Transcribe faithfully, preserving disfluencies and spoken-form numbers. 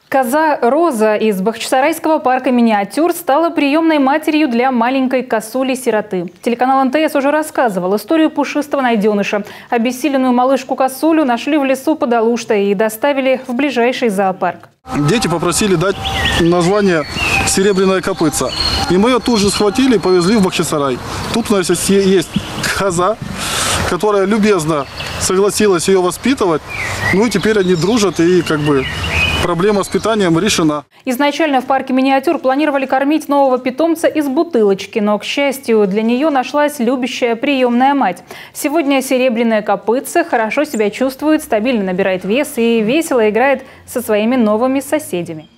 Коза Роза из Бахчисарайского парка «Миниатюр» стала приемной матерью для маленькой косули-сироты. Телеканал эн тэ эс уже рассказывал историю пушистого найденыша. Обессиленную малышку-косулю нашли в лесу под Алуштой и доставили в ближайший зоопарк. Дети попросили дать название «Серебряная копытца». И мы ее тут же схватили и повезли в Бахчисарай. Тут у нас есть коза, которая любезно согласилась ее воспитывать. Ну и теперь они дружат, и как бы проблема с питанием решена. Изначально в парке «Миниатюр» планировали кормить нового питомца из бутылочки, но, к счастью, для нее нашлась любящая приемная мать. Сегодня серебряная копытца хорошо себя чувствует, стабильно набирает вес и весело играет со своими новыми соседями.